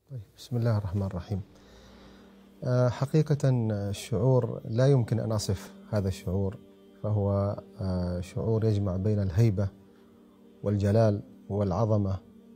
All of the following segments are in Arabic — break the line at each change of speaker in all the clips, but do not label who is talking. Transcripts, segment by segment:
طيب، بسم الله الرحمن الرحيم. حقيقة الشعور لا يمكن أن أصف هذا الشعور، فهو شعور يجمع بين الهيبة والجلال والعظمة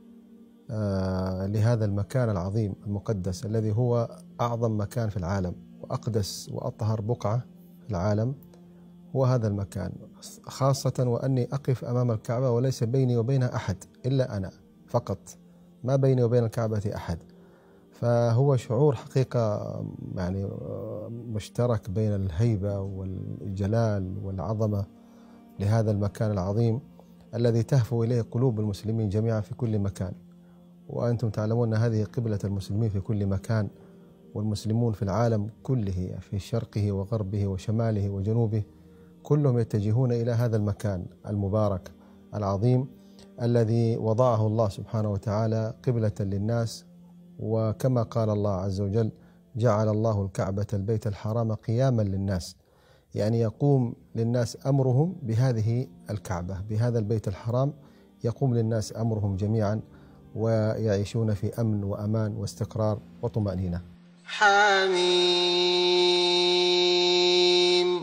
لهذا المكان العظيم المقدس الذي هو أعظم مكان في العالم وأقدس وأطهر بقعة في العالم. هو هذا المكان، خاصة وأني أقف أمام الكعبة وليس بيني وبينها أحد إلا أنا فقط، ما بيني وبين الكعبة أحد. فهو شعور حقيقة يعني مشترك بين الهيبة والجلال والعظمة لهذا المكان العظيم الذي تهفو إليه قلوب المسلمين جميعا في كل مكان. وأنتم تعلمون هذه قبلة المسلمين في كل مكان، والمسلمون في العالم كله في شرقه وغربه وشماله وجنوبه كلهم يتجهون إلى هذا المكان المبارك العظيم الذي وضعه الله سبحانه وتعالى قبلة للناس. وكما قال الله عز وجل: جعل الله الكعبة البيت الحرام قياما للناس، يعني يقوم للناس أمرهم بهذه الكعبة، بهذا البيت الحرام يقوم للناس أمرهم جميعا، ويعيشون في أمن وأمان واستقرار وطمأنينة.
حميم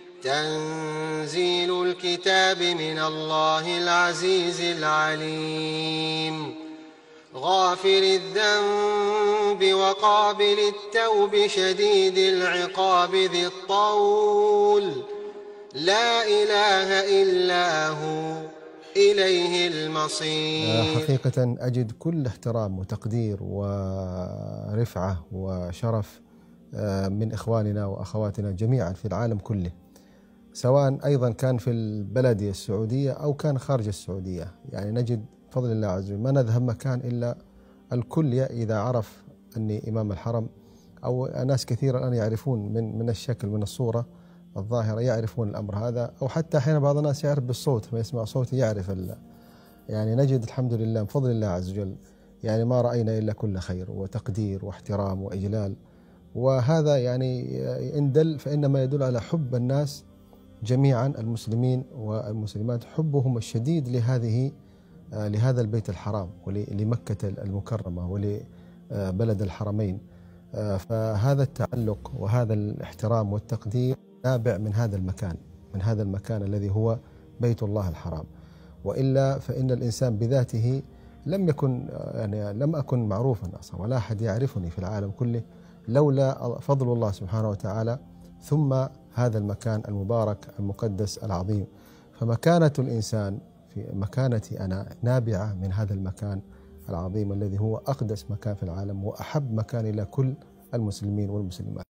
تنزيل الكتاب من الله العزيز العليم غافر الذنب وقابل التوب شديد العقاب ذي الطول لا إله إلا هو إليه المصير.
حقيقة أجد كل احترام وتقدير ورفعة وشرف من إخواننا وأخواتنا جميعا في العالم كله، سواء أيضا كان في البلد السعودية أو كان خارج السعودية. يعني نجد بفضل الله عز وجل ما نذهب مكان إلا الكل إذا عرف أني إمام الحرم، أو ناس كثيرا الآن يعرفون من الشكل، من الصورة الظاهرة يعرفون الأمر هذا، أو حتى أحيانا بعض الناس يعرف بالصوت، ما يسمع صوتي يعرف يعني نجد الحمد لله بفضل الله عز وجل يعني ما رأينا إلا كل خير وتقدير واحترام وإجلال. وهذا يعني إن دل فإنما يدل على حب الناس جميعا، المسلمين والمسلمات، حبهم الشديد لهذا البيت الحرام ولمكة المكرمة ولبلد الحرمين. فهذا التعلق وهذا الاحترام والتقدير نابع من هذا المكان الذي هو بيت الله الحرام. وإلا فإن الإنسان بذاته لم أكن معروفا أصلا، ولا أحد يعرفني في العالم كله لولا فضل الله سبحانه وتعالى، ثم هذا المكان المبارك المقدس العظيم. فمكانة الإنسان في مكانتي أنا نابعة من هذا المكان العظيم الذي هو أقدس مكان في العالم وأحب مكان إلى كل المسلمين والمسلمات.